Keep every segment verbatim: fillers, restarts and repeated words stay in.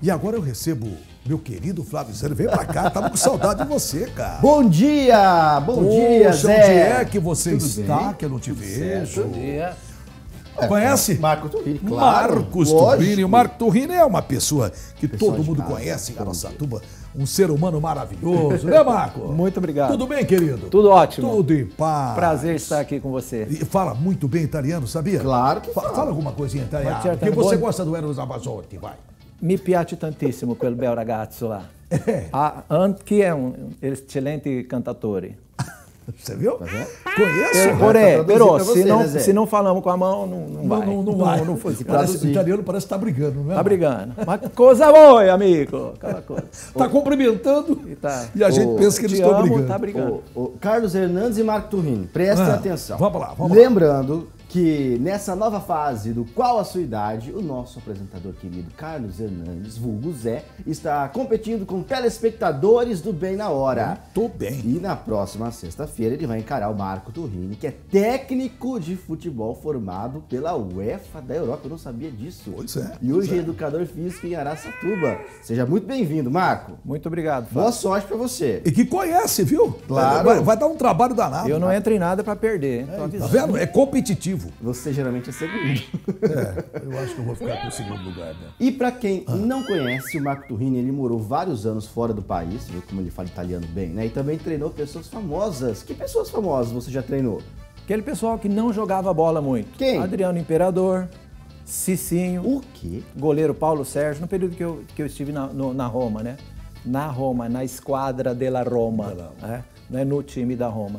E agora eu recebo meu querido Flávio Zé. Vem pra cá, tava com saudade de você, cara. Bom dia! Bom Poxa, dia, Zé! Onde é que você Tudo está, bem? que eu não te Tudo vejo? certo. Bom dia. Conhece? Marco Turrini, claro. Marcos lógico. Turrini. O Marco Turrini é uma pessoa que Pessoal todo de mundo casa, conhece em bom Araçatuba. Um ser humano maravilhoso, né, Marco? Muito obrigado. Tudo bem, querido? Tudo ótimo. Tudo em paz. Prazer estar aqui com você. E fala muito bem italiano, sabia? Claro que Fa- fala. Fala alguma coisinha em italiano. Ma certo, Porque você buon- gosta do Eros Ramazzotti, vai. Mi piace tantissimo quel bel ragazzo lá. É. Ah, anche é um excelente cantatore. Você viu? vendo? Conheço. Eh, Porém, traduzir però, pra você, se não, né, Zé? se não falamos com a mão, não, não Não, vai. não, não vai. Não, foi. Parece, o traduzir. italiano parece que tá brigando, não é? Tá brigando. Mas cosa vuoi, amigo? Aquela coisa. Tá cumprimentando E tá. e a gente Ô, pensa que eles Te estão amo, brigando. tá brigando. O, o Carlos Hernandes e Marco Turrini, prestem Ah, atenção. vamos lá, vamos lá. Lembrando que nessa nova fase do Qual a Sua Idade, o nosso apresentador querido Carlos Hernandes, vulgo Zé, está competindo com telespectadores do Bem na Hora. Tô bem. E na próxima sexta-feira ele vai encarar o Marco Turrini, que é técnico de futebol formado pela UEFA da Europa. Eu não sabia disso. Pois é, E pois hoje é é. educador físico em Araçatuba. Seja muito bem-vindo, Marco. Muito obrigado, Boa Fábio. sorte pra você. E que conhece, viu? Claro. Vai, vai dar um trabalho danado. Eu não entro em nada pra perder, hein? Tô Tá avisando. vendo? É competitivo. Você geralmente é segundo. É, eu acho que eu vou ficar com o segundo lugar, né? E pra quem não conhece, o Marco Turrini, ele morou vários anos fora do país, viu como ele fala italiano bem, né? E também treinou pessoas famosas. Que pessoas famosas você já treinou? Aquele pessoal que não jogava bola muito. Quem? Adriano Imperador, Cicinho, O quê? goleiro Paulo Sérgio, no período que eu, que eu estive na, no- na Roma, né? Na Roma, na esquadra della Roma, né? Não é no time da Roma.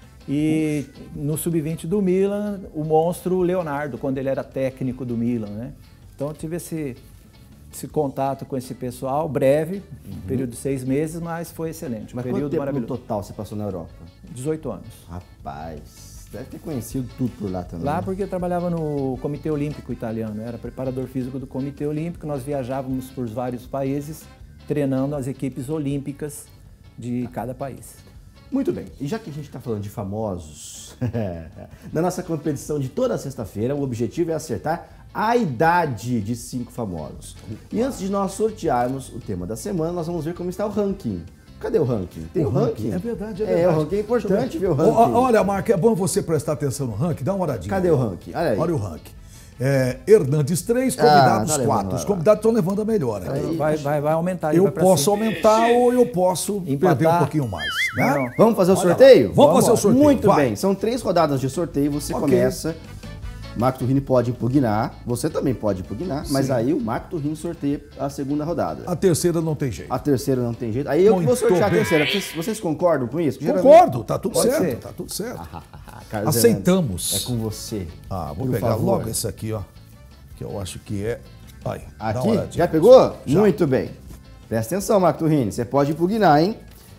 E no sub vinte do Milan, o monstro Leonardo, quando ele era técnico do Milan, né? Então eu tive esse, esse contato com esse pessoal, breve, um período de seis meses, mas foi excelente. Um Mas quanto período tempo no maravilhoso. total você passou na Europa? dezoito anos. Rapaz, deve ter conhecido tudo por lá também. Lá né? porque eu trabalhava no Comitê Olímpico Italiano, eu era preparador físico do Comitê Olímpico, nós viajávamos por vários países treinando as equipes olímpicas de cada país. Muito bem, e já que a gente está falando de famosos, na nossa competição de toda sexta-feira, o objetivo é acertar a idade de cinco famosos. E antes de nós sortearmos o tema da semana, nós vamos ver como está o ranking. Cadê o ranking? Tem o, ranking? É verdade, é É, verdade. o ranking é importante ver o Ó, ranking. ó, Olha, Marco, é bom você prestar atenção no ranking. Dá uma olhadinha. Cadê o ranking? Olha aí. Olha o ranking. É, Hernandes três, convidados Ah, tá levando quatro. lá. Os convidados estão levando a melhor aqui. Aí. Vai, vai, vai aumentar. ele Eu vai pra posso cima. aumentar ou eu posso Empatar. perder um pouquinho mais. Né? Não. Vamos fazer o Olha lá. sorteio? Vamos fazer o sorteio, Muito vai. bem, são três rodadas de sorteio, você Ok. começa. Marco Turrini pode impugnar, você também pode impugnar, mas aí o Marco Turrini sorteia a segunda rodada. A terceira não tem jeito. A terceira não tem jeito. Aí eu que vou Muito sortear a bem. terceira. Vocês, vocês concordam com isso? Concordo, tá tudo Pode certo. ser. Tá tudo certo. Ah, Carlos Aceitamos. Hernandes, É com você. Ah, vou Por pegar favor. logo esse aqui, ó. Que eu acho que é. Aí, dá uma Aqui? olhadinha. Já pegou? Já. Muito bem. Presta atenção, Marco Turrini. Você pode impugnar, hein?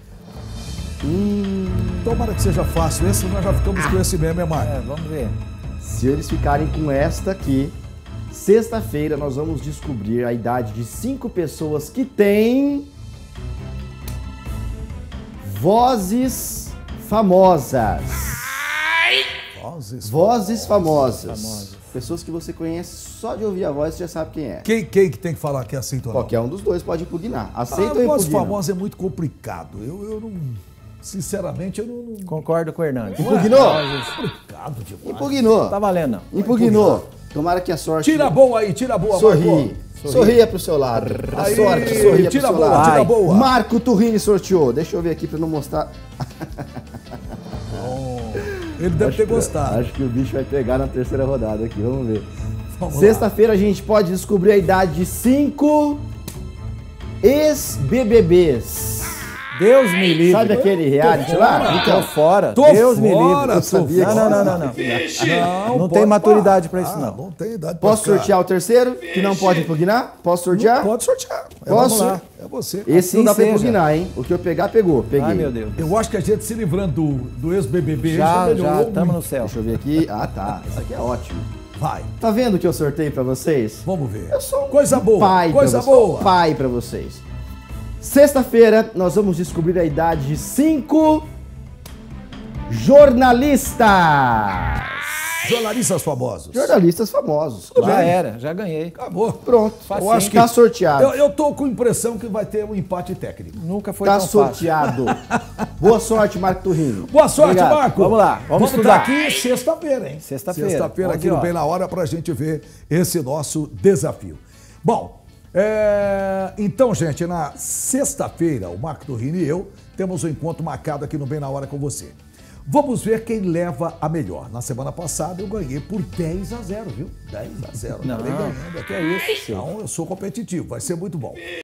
Hum, Tomara que seja fácil esse, nós já ficamos com esse mesmo, é Marco. É, vamos ver. se eles ficarem com esta aqui, sexta-feira nós vamos descobrir a idade de cinco pessoas que têm vozes famosas. Vozes. Vozes famosas. famosas. Pessoas que você conhece só de ouvir a voz, você já sabe quem é. Quem, quem que tem que falar que aceita ou não? Qualquer um dos dois pode impugnar. Aceita A ou voz impugna? famosa é muito complicado. Eu, eu não. Sinceramente, eu não. não Concordo com o Hernandes. Impugnou? complicado demais. Impugnou. Tá valendo. não. Impugnou. Tomara que a sorte... Tira a boa aí, tira a boa, Sorri. Marco. Sorria pro seu lado. A Aí, sorte sorria tira pro seu a boa, lado. tira a Vai. boa. Marco Turrini sorteou. Deixa eu ver aqui pra não mostrar. Ele deve Acho ter que- gostado. Acho que o bicho vai pegar na terceira rodada aqui. Vamos ver. Vamos lá. Sexta-feira a gente pode descobrir a idade de cinco ex-B B Bs. Deus me livre. Sabe aquele reality Tô lá? fora. Então, Tô fora. Tô Deus me fora, livre. tô Eu sabia. fora. Não, não, não, não. não. Não, Não pode- tem maturidade pra isso, Ah, não. Não tem idade pra posso ficar. sortear o terceiro, que não pode impugnar? Posso sortear? Pode sortear. É, Posso? vamos lá. É você. Esse Assim não dá pra seja. impugnar, hein? O que eu pegar, pegou. Peguei. Ai, meu Deus. Eu acho que a gente se livrando do, do ex-B B B Já, já, melhorou estamos no muito. céu. Deixa eu ver aqui. Ah, tá. Isso aqui é ótimo. Vai, Tá vendo o que eu sorteio pra vocês? vamos ver. Eu sou um Coisa boa, pai coisa pra vocês, boa. um pai pra vocês. Sexta-feira nós vamos descobrir a idade de cinco jornalistas. Jornalistas famosos. Jornalistas famosos. Já claro. era, já ganhei. Acabou. Pronto. Facinho. Eu acho que tá sorteado. Eu, eu tô com a impressão que vai ter um empate técnico. Nunca foi Tá tão fácil. sorteado. Boa sorte, Marco Turrinho. Boa sorte, Obrigado. Marco. Vamos lá, vamos Vamos estudar. estar aqui sexta-feira, hein? Sexta-feira. Sexta-feira Vamos aqui no aqui, ó. Bem na Hora pra gente ver esse nosso desafio. Bom, é, então, gente, na sexta-feira, o Marco Turrini e eu temos um encontro marcado aqui no Bem na Hora com você. Vamos ver quem leva a melhor. Na semana passada eu ganhei por dez a zero, viu? dez a zero. Não, Acabei ganhando aqui. que é isso, senhor. Então eu sou competitivo, vai ser muito bom.